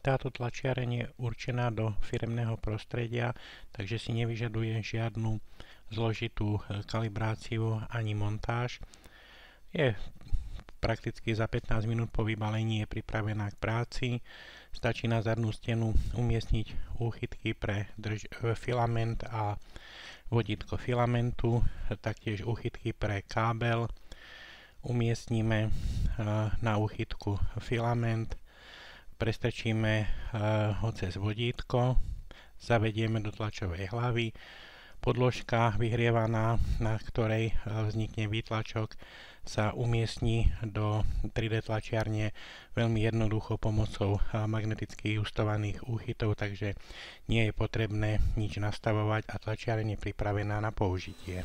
Táto tlačiareň je určená do firemného prostredia, takže si nevyžaduje žiadnu zložitú kalibráciu ani montáž. Je prakticky za 15 minút po vybalení je pripravená k práci. Stačí na zadnú stenu umiestniť úchytky pre filament a vodítko filamentu, taktiež úchytky pre kábel. Umiestnime na úchytku filament, prestrčíme ho cez vodítko, zavedieme do tlačovej hlavy. Podložka vyhrievaná, na ktorej vznikne výtlačok, sa umiestni do 3D tlačiarne veľmi jednoducho pomocou magneticky justovaných úchytov, takže nie je potrebné nič nastavovať a tlačiareň je pripravená na použitie.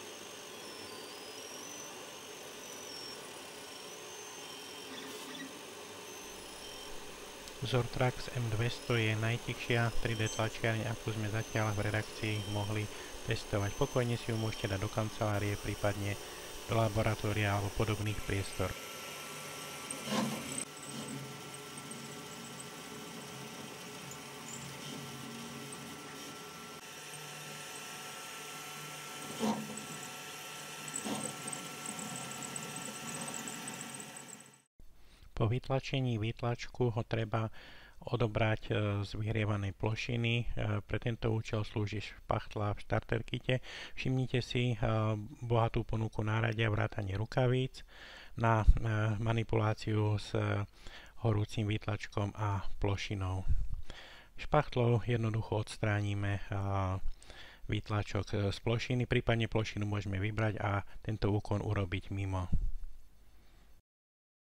Zortrax M200 je najtichšia 3D tlačiareň, akú sme zatiaľ v redakcii mohli testovať. Pokojne si ju môžete dať do kancelárie, prípadne do laboratória alebo podobných priestor. Po vytlačení výtlačku ho treba odobrať z vyhrievanej plošiny. Pre tento účel slúži špachtla v starter kite. Všimnite si bohatú ponuku náradia vrátane rukavíc na manipuláciu s horúcim výtlačkom a plošinou. Špachtlou jednoducho odstránime výtlačok z plošiny, prípadne plošinu môžeme vybrať a tento úkon urobiť mimo.